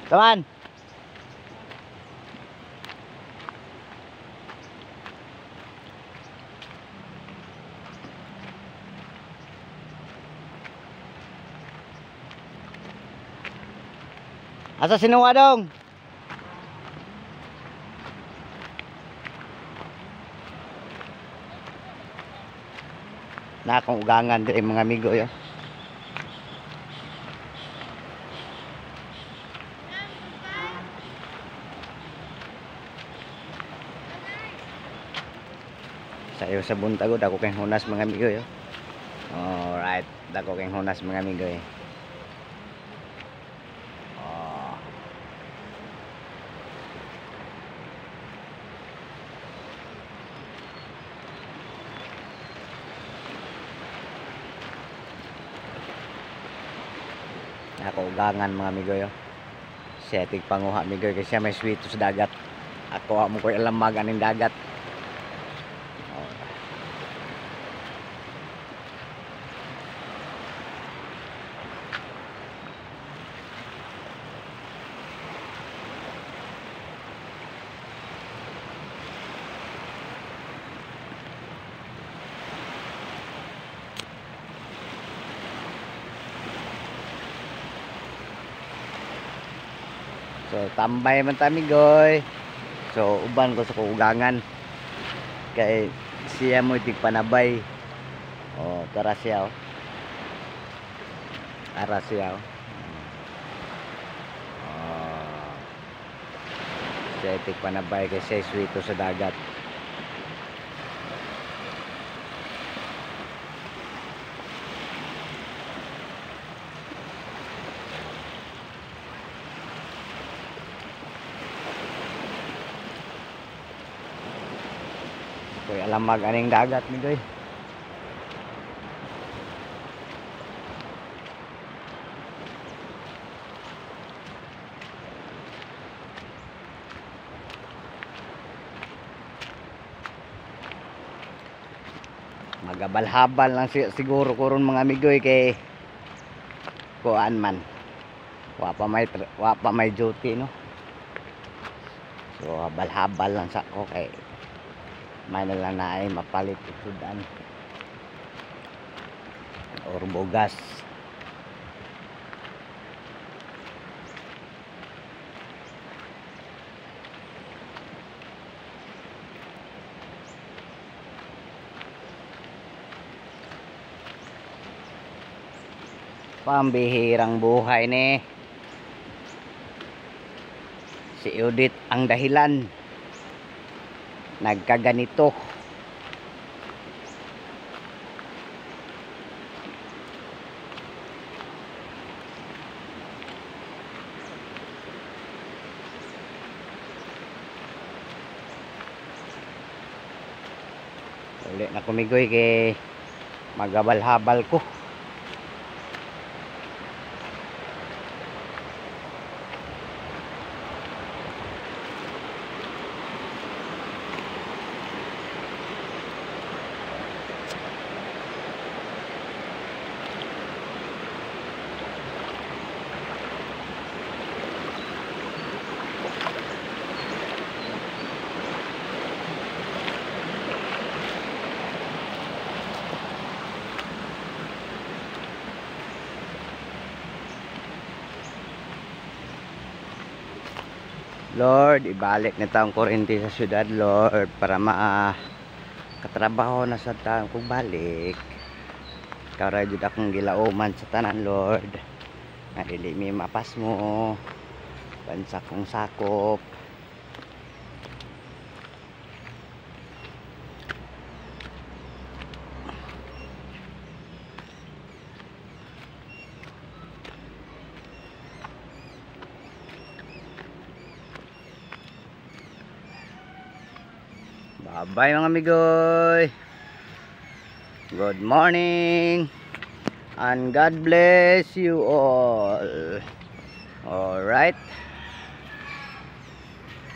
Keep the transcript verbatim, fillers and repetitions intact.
Kaman. Asa sinuwa dong? Na akong ugangan diri mga amigo yo. Sayo sa buntago dako kay hunas mga amigo yo. Alright, dako kay hunas mga amigo eh. Ako ugangan mga amigo yo. Siya tig panguha amigo kasi siya may sweeto sa dagat. Ako amo ko ilamag aning dagat. Oh. So tambay man ta amigoy. So uban ko sa kuugangan kay siya mo tig panabay. Oh, tara siya oh. Tara siya oh. Oh. Siya tig panabay kay siya sweeto sa dagat. Koy alamag aning dagat ni goy. Magabal-habal lang siguro kuron mga amigoy kay kuan man. Wa pa may wa pa may duty no. So habal-habal lang sa ko kay may na lang na ay mapalit isudan or bogas. Pambihirang buhay ni si Judith ang dahilan nagkaganito. Ulit na kumigoy kay magabal-habal ko. Lord, ibalik na taong kurente sa syudad, Lord, para makatrabaho na sa taong kong balik. Kara jud akong gilauman sa tanan, Lord. Na dili mi mapas mo. Bansa kong sakop. Bye mga amigoy. Good morning and God bless you all. All right.